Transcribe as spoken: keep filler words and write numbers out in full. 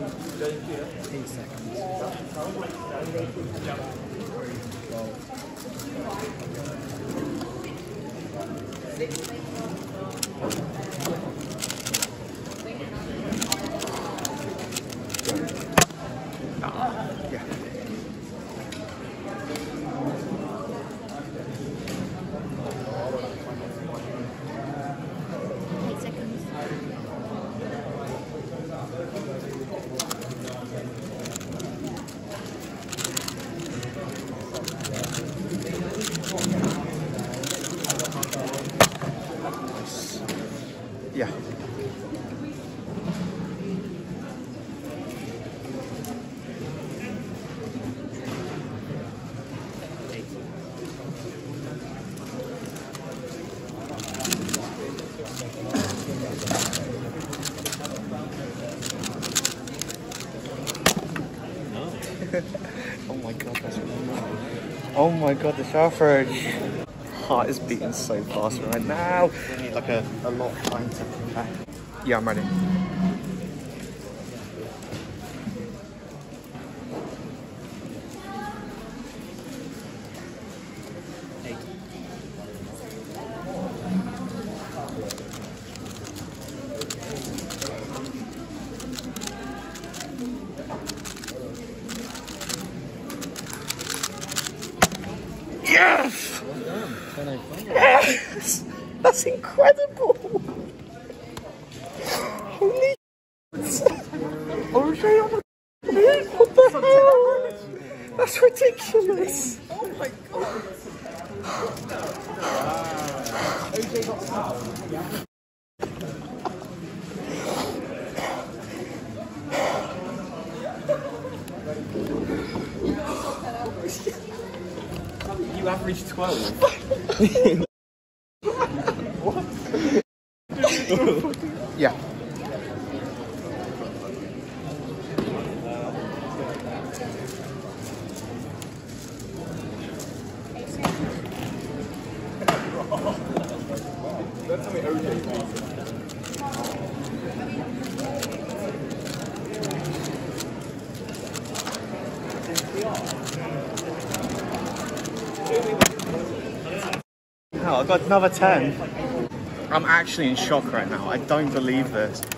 Eight seconds. Ah, yeah. Eight seconds. Yeah. Oh my god, that's really nice. Oh my god, the average. Heart is beating so fast right now. We need like a, a lot of time to prepare. Yeah, I'm ready. Yes! Yes! That's incredible! Holy O J, oh my god, what the hell? That's ridiculous! Oh my god! O J got stopped. You averaged twelve. What? Yeah. That's how O J I got another ten. I'm actually in shock right now. I don't believe this.